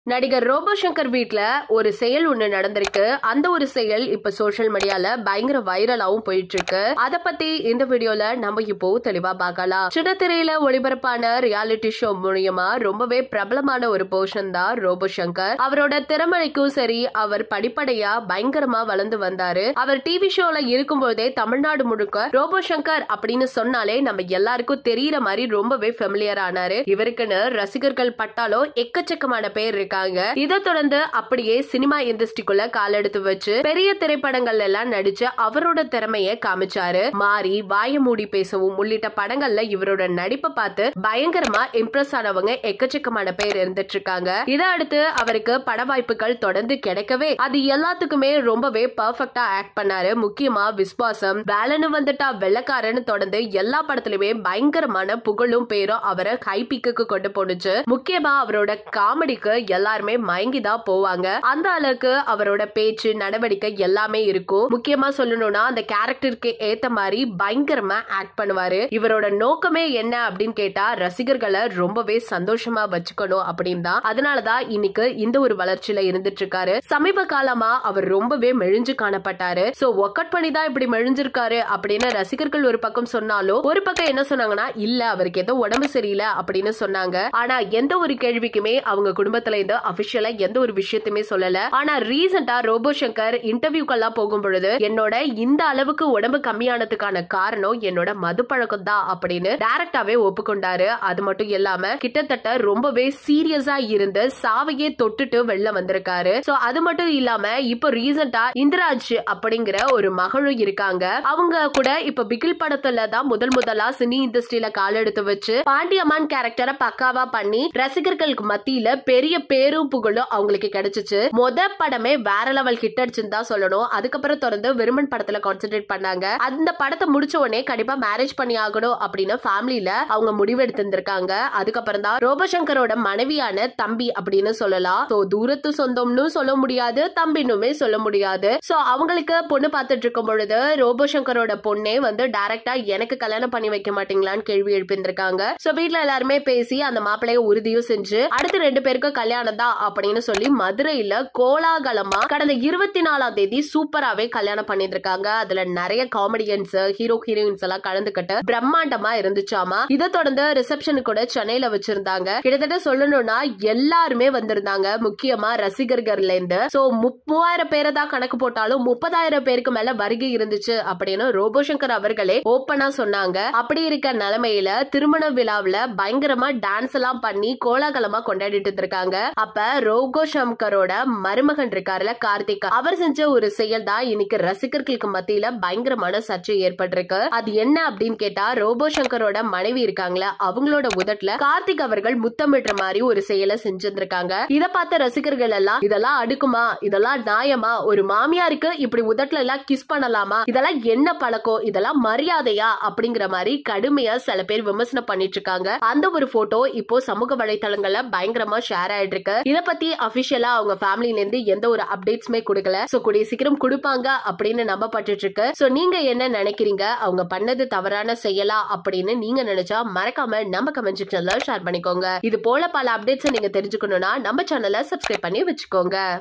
நடிகர் ரோபோ சங்கர் வீட்ல ஒரு செயல் ஒண்ணு நடந்திருக்கு. அந்த ஒரு செயல் இப்ப சோஷியல் மீடியால பயங்கர வைரலாவும் போயிட்டு இருக்கு. அத பத்தி இந்த வீடியோல நம்ம இப்போ தெளிவா பார்க்கலாம். சின்னத்திரையில ஒளிபரப்பான ரியாலிட்டி ஷோ மூலியமா ரொம்பவே பிரபலமான ஒரு போர்ஷன் தான் ரோபோ சங்கர். அவரோட திறமைக்கும் சரி, அவர் படிப்படையா பயங்கரமா வளர்ந்து வந்தாரு. அவர் டிவி ஷோல இருக்கும்போதே தமிழ்நாடு முழுக்க ரோபோ சங்கர் அப்படின்னு சொன்னாலே நம்ம எல்லாருக்கும் தெரியற மாதிரி ரொம்பவே ஃபெமிலியர் ஆனாரு. இவருக்குன்னு ரசிகர்கள் பட்டாலும் எக்கச்சக்கமான பேர் இருக்கு. இதை தொடர்ந்து அப்படியே சினிமா இண்டஸ்ட்ரிக்குள்ள கால் எடுத்து வச்சு பெரிய திரைப்படங்கள் எல்லாம் நடிச்சு அவரோட திறமையை காமிச்சாரு. மாறி, வாய மூடி பேசவும் உள்ளிட்ட படங்கள்ல இவரோட நடிப்பை பார்த்து பயங்கரமா இம்ப்ரெஸ் ஆனவங்க எக்கச்சக்கமான பேர் இருந்துட்டு இருக்காங்க. இதை அடுத்து அவருக்கு பட வாய்ப்புகள் தொடர்ந்து கிடைக்கவே அது எல்லாத்துக்குமே ரொம்பவே பர்ஃபெக்டா ஆக்ட் பண்ணாரு. முக்கியமா விஸ்வாசம், வேலனு வந்துட்டா வெள்ளக்காரன்னு தொடர்ந்து எல்லா படத்திலுமே பயங்கரமான புகழும் பேரும் அவரை ஹை பீக்குக்கு கொண்டு போனுச்சு. முக்கியமா அவரோட காமெடிக்கு எல்லாருமே மயங்கிதான் போவாங்க. அந்த அளவுக்கு அவரோட பேச்சு, நடவடிக்கை எல்லாமே இருக்கும். முக்கியமா சொல்லணும்னா அந்த கேரக்டருக்கு ஏத்த மாதிரி பயங்கரமா ஆக்ட் பண்ணுவாரு. இவரோட நோக்கமே என்ன அப்படின்னு கேட்டா ரசிகர்களை ரொம்பவே சந்தோஷமா வச்சுக்கணும் அப்படின்னு தான். அதனாலதான் இன்னைக்கு இந்த ஒரு வளர்ச்சியில இருந்துட்டு இருக்காரு. சமீப காலமா அவர் ரொம்பவே மெழிஞ்சு காணப்பட்டாரு. சோ ஒர்க் அவுட் பண்ணி தான் இப்படி மெழிஞ்சிருக்காரு அப்படின்னு ரசிகர்கள் ஒரு பக்கம் சொன்னாலும், ஒரு பக்கம் என்ன சொன்னாங்கன்னா, இல்ல அவருக்கு ஏதோ உடம்பு சரியில்லை அப்படின்னு சொன்னாங்க. ஆனா எந்த ஒரு கேள்விக்குமே அவங்க குடும்பத்துல இருந்து அபிஷியலா எந்த ஒரு விஷயத்தையுமே சொல்லல. ஆனா ரீசெண்டா ரோபோ சங்கர் இன்டர்வியூக்கெல்லாம் போகும் பொழுது, என்னோட இந்த அளவுக்கு உடம்பு கம்மியானதுக்கான காரணம் என்னோட மது பழக்கம் தான் அப்படின்னு டைரக்டாவே ஒப்புக்கொண்டாரு. அது மட்டும் இல்லாம கிட்டத்தட்ட ரொம்பவே சீரியஸா இருந்து சாவையே தொட்டுட்டு வெளில வந்திருக்காரு. சோ அது மட்டும் இல்லாம இப்ப ரீசெண்டா இந்திராஜ் அப்படிங்கிற ஒரு மகளும் இருக்காங்க. அவங்க கூட இப்ப பிகில் படத்துல தான் முதலா சினி இண்டஸ்ட்ரியில கால் எடுத்து வச்சு பாண்டியம்மான் கேரக்டரை பக்காவா பண்ணி ரசிகர்களுக்கு மத்தியில பெரிய பேரும் புகழும் அவங்களுக்கு கிடைச்சிச்சு. படமே வேற லெவல் ஹிட் அடிச்சுன்னு தான் சொல்லணும். அதுக்கப்புறம் தொடர்ந்து விருமன் படத்துல கான்சென்ட்ரேட் பண்ணாங்க. அந்த படத்தை முடிச்ச உடனே கண்டிப்பா மேரேஜ் பண்ணி ஆகணும் அப்படின்னு ஃபேமிலியில அவங்க முடிவெடுத்திருந்திருக்காங்க. அதுக்கப்புறம் தான் ரோபோ சங்கரோட மனைவியான தம்பி அப்படின்னு சொல்லலாம். தூரத்து சொந்தம்னு சொல்ல முடியாது, தம்பினுமே சொல்ல முடியாது. சோ அவங்களுக்கு பொண்ணு பார்த்துட்டு இருக்கும் பொழுது ரோபோ சங்கரோட பொண்ணே வந்து டைரக்டா எனக்கு கல்யாணம் பண்ணி வைக்க மாட்டீங்களான்னு கேள்வி எழுப்பியிருந்திருக்காங்க. சோ வீட்டுல எல்லாருமே பேசி அந்த மாப்பிள்ளைய உறுதியும் செஞ்சு அடுத்து 2 பேருக்கு கல்யாணம் தான் அப்படின்னு சொல்லி மதுரையில கோலாகலமா கடந்த 24ஆம் தேதி சூப்பராவே கல்யாணம் பண்ணிட்டு இருக்காங்க. அதுல நிறைய காமெடியன்ஸ், ஹீரோ ஹீரோயின்ஸ் எல்லாம் கலந்துக்கிட்டு பிரம்மாண்டமா இருந்துச்சாமா. இதை தொடர்ந்து ரிசப்ஷனு கூட சென்னையில வச்சிருந்தாங்க. கிட்டத்தட்ட சொல்லணும்னா எல்லாருமே வந்திருந்தாங்க. முக்கியமா ரசிகர்கள்ல இருந்து 30,000 பேரை தான் கணக்கு போட்டாலும் 30,000 பேருக்கு மேல வருகை இருந்துச்சு அப்படின்னு ரோபோ சங்கர் அவர்களே ஓப்பனா சொன்னாங்க. அப்படி இருக்க நிலைமையில திருமண விழாவில பயங்கரமா டான்ஸ் எல்லாம் பண்ணி கோலாகலமா கொண்டாடிட்டு இருக்காங்க. அப்ப ரோபோ சங்கரோட மருமகன் இருக்காருல கார்த்திக், அவர் செஞ்ச ஒரு செயல் தான் இன்னைக்கு ரசிகர்களுக்கு மத்தியில பயங்கரமான சர்ச்சை ஏற்பட்டிருக்கு. அது என்ன அப்படின்னு கேட்டா, ரோபோ சங்கரோட மனைவி இருக்காங்களா அவங்களோட உதட்டுல கார்த்திக் அவர்கள் முத்தமிடுற மாதிரி ஒரு செயலை செஞ்சிருக்காங்க. இத பார்த்த ரசிகர்கள் எல்லாம் இதெல்லாம் அடுக்குமா, இதெல்லாம் நியாயமா, ஒரு மாமியாருக்கு இப்படி உதட்டுல எல்லாம் கிஸ் பண்ணலாமா, இதெல்லாம் என்ன பழக்கம், இதெல்லாம் மரியாதையா அப்படிங்கிற மாதிரி கடுமையா சில பேர் விமர்சனம் பண்ணிட்டு இருக்காங்க. அந்த ஒரு போட்டோ இப்போ சமூக வலைதளங்கள்ல பயங்கரமா ஷேர் ஆயிட்டு இருக்கு. இத பத்தி அபிஷியலா அவங்க ஃபேமிலில இருந்து எந்த ஒரு அப்டேட்ஸ்மே கொடுக்கல. சோ கூடிய சீக்கிரம் கொடுப்பாங்க அப்படின்னு நம்பப்பட்டு இருக்கு. சோ நீங்க என்ன நினைக்கிறீங்க? அவங்க பண்ணது தவறான செயலா அப்படின்னு நீங்க நினைச்சா மறக்காம நம்ம கமெண்ட் செக்ஷன்ல ஷேர் பண்ணிக்கோங்க. இது போல பல அப்டேட்ஸ் நீங்க தெரிஞ்சுக்கணும்னா நம்ம சேனலை சப்ஸ்கிரைப் பண்ணி வச்சுக்கோங்க.